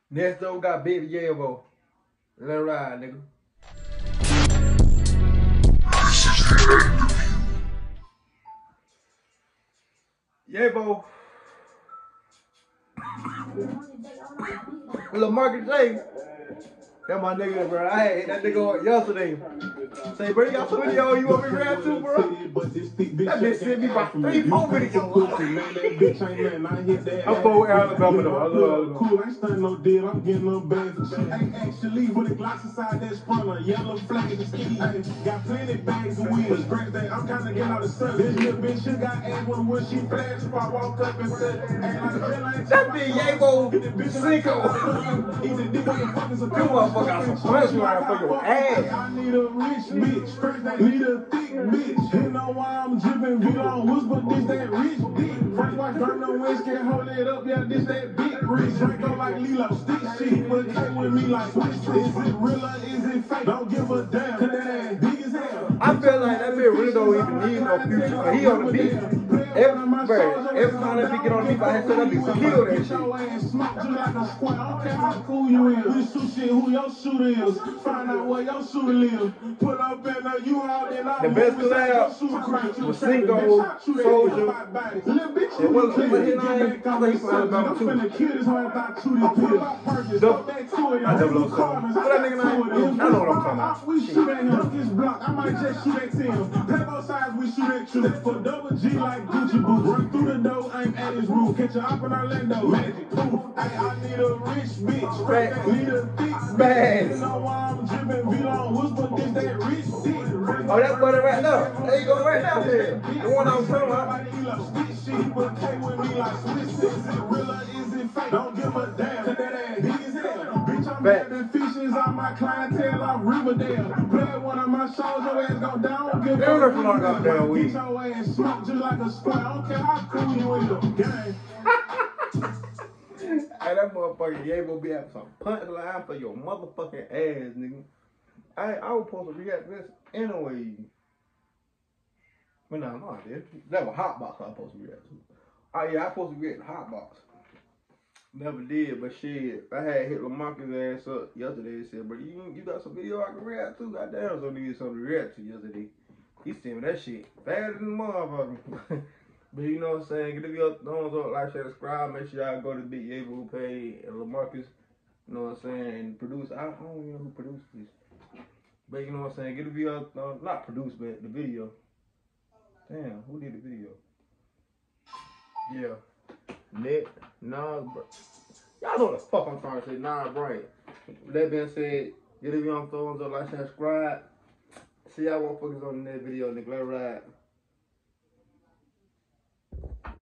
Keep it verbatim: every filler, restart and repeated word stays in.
Next up, we got Baby Yabo. Let it ride, nigga. Yabo. Little Marcus J. That my nigga, bro. I had that nigga on yesterday. Say, bro, you got some video you want me to rap to, bro? That bitch sent me about three, four videos. I'm for Alabama, though. I love Alabama. Cool, I ain't stunning no deal. I'm getting no bags. Ain't actually with the glocks inside that sprunner. Yellow flag and ski. Got plenty bags of weed. Scratch that. I'm kind of getting out of sun. This little bitch, she got ass when when she flashed. If I walk up and said, ain't like a that bitch Yabo Cinco. Either dick or your fuckers a You motherfucker got some punchline for your ass. I need a rich bitch. First, I need a thick bitch. You know why I'm dripping? We don't whisper this that rich dick. First, watch burn no whiskey, hold it up. Yeah, this that big rich. Draco like Lilo, stick shit. But came with me like Swiss. Is it real or is it fake? Don't give a damn. Cause that ass big as hell. I feel like that bitch really don't even need no future. But he on the beat. Every, bro, every time that bitch get on the beat by himself, that bitch kill that shit. Smoke just like a square. I don't care how cool you is. We shoot shit who your shooter is. Find out where your shooter lives. Put up in the U-Haul, then I the best collab was Cinco, Soldier, and what was his name? I think he's from Alabama too. Not double oh seven. What that nigga name? I know what I'm talking about. We shoot at him, this block, I might just shoot at him. Pay both sides, we shoot at you. For double G like Gucci boots. Run through the door, aim at his roof. Catch a up in Orlando, magic poof. Hey, I need a rich bitch. Right. Need a thick bitch. You know why I'm dripping, we don't whisper this that rich dick. Oh, that's what it right now. There you go right now, there. The one I'm talking about. Don't give a damn. That ass big as hell. Bitch, I'm having fishes on my clientele off Riverdale. Play one of my shows, your ass go down. Give they don't know if you got down weed. Your ass smoke just like a square. I don't care how cool you is. Gang. Hey, that motherfucker Yabo be having some punchline for your motherfucking ass, nigga. I I was supposed to react to this anyway. But no, no, I did. That was Hotbox I was supposed to react to. Oh yeah, I was supposed to react to Hotbox. Never did, but shit, I had hit Lamarcus ass up yesterday and said, bro, you, you got some video I can react to? Goddamn, so needed something to react to yesterday. He sent me that shit faster than the motherfucker. But you know what I'm saying? Give your thumbs up, like, share, subscribe. Make sure y'all go to Big Yabo page and Lamarcus, you know what I'm saying? And produce, I don't even know who produced this. But you know what I'm saying? Get a video, uh, not produce, but the video. Damn, who did the video? Yeah. Net, nah, bro. Y'all know what the fuck I'm trying to say. Nah, right. That being said, get a video on thumbs up, like, share, subscribe. See y'all motherfuckers on the next video, nigga. Let it ride.